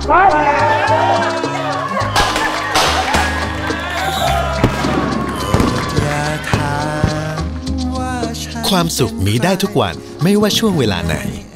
ความสุขมีได้ทุกวันไม่ว่าช่วงเวลาไหน